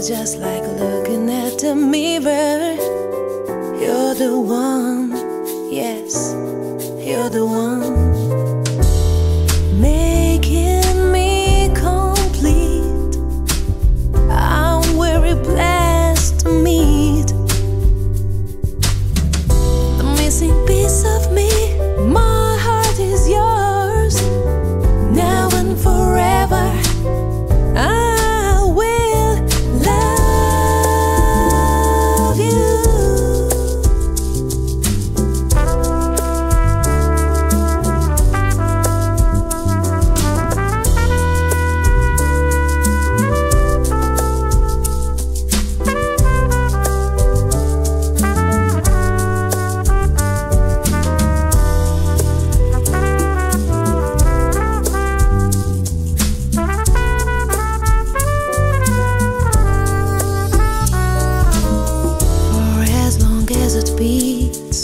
just like looking at the mirror. You're the one, yes, you're the one, making me complete. I'm very blessed to meet the missing piece of me. My heart is yours, now and forever. I will love you. It beats.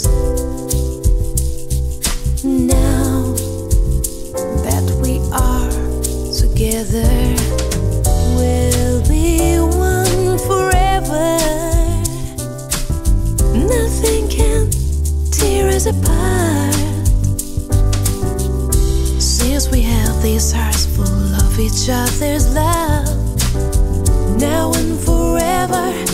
Now that we are together, we'll be one forever. Nothing can tear us apart, since we have these hearts full of each other's love, now and forever.